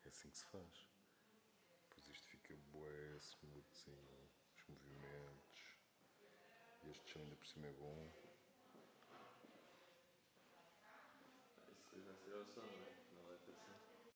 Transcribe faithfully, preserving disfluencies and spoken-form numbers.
assim que se faz. Depois isto fica bué, smoothzinho, os movimentos. Este chão ainda por cima é bom. Isso vai ser o som, não é?